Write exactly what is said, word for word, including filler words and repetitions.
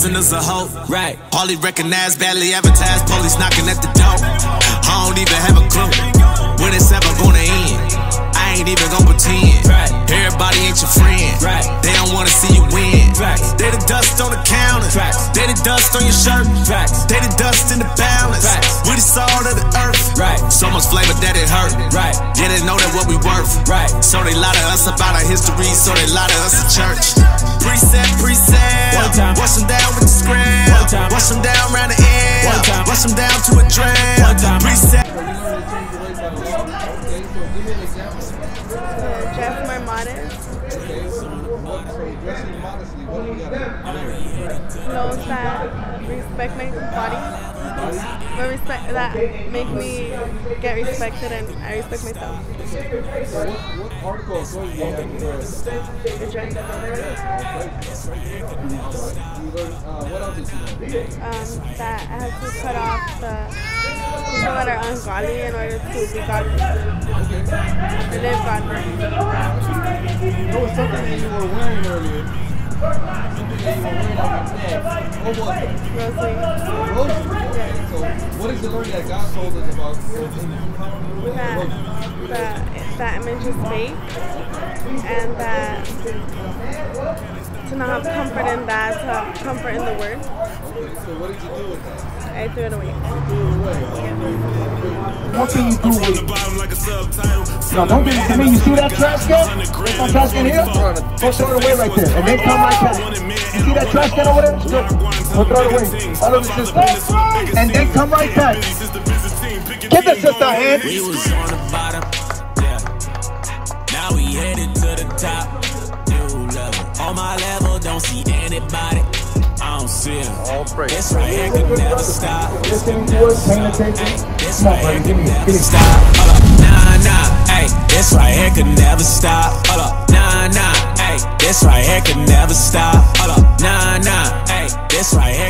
Prisoners of hope, right? Hardly recognized, badly advertised, police knocking at the door. I don't even have a clue when it's ever gonna end. I ain't even gonna pretend, right? Everybody ain't your friend, right? They don't wanna see you win, right? They the dust on the counter, right? They the dust on your shirt, right? They the dust in the balance, right? We the salt of the earth, right? So much flavor that it hurt, right? Yeah, they know that what we worth, right? So they lie to us about our history, so they lie to us at church. Precept, precept, wash them down with the scram, wash them down round the end, wash them down to a dram. Precept. Dress more modest. Clothes that respect my body, but respect that make me get respected, and I respect myself. What article of clothing do you have to wear? The dress. What else did you know? Um, that I have to cut off the people that are ungodly in order to be godly. To live godly. There was something that you were wearing earlier. Something that you were wearing on your neck. What was it? Rosary. Rosary? Yeah. So, what is the learning that God told us about Rosary? That, that, that image is fake, and that to not have comfort in that, to have comfort in the word. Okay, so what did you do with that? I threw it away. What can you do with it? No, don't give it to me. You see that trash can? There's some trash can here? Go throw it away right there. And then come right back. You see that trash can over there? Go throw it away. Follow the sister. And then come right back. Give the sister a hand. We was on the bottom, yeah. Now we headed to the top. New level. On my level, don't see anybody. I don't see him. This right here could never stop. Listening to us, paying attention. This Come on, right here buddy, give could me, never give me. stop. Hold up, nah, nah, ayy. This right here could never stop. Hold up, nah, nah, ayy. This right here could never stop. Hold up, nah, nah, ayy. This right here.